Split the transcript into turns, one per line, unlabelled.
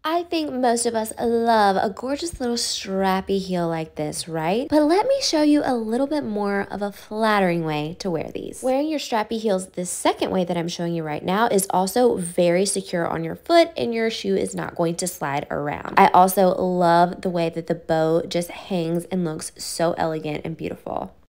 I think most of us love a gorgeous little strappy heel like this, right? But let me show you a little bit more of a flattering way to wear these. Wearing your strappy heels the second way that I'm showing you right now is also very secure on your foot and your shoe is not going to slide around. I also love the way that the bow just hangs and looks so elegant and beautiful.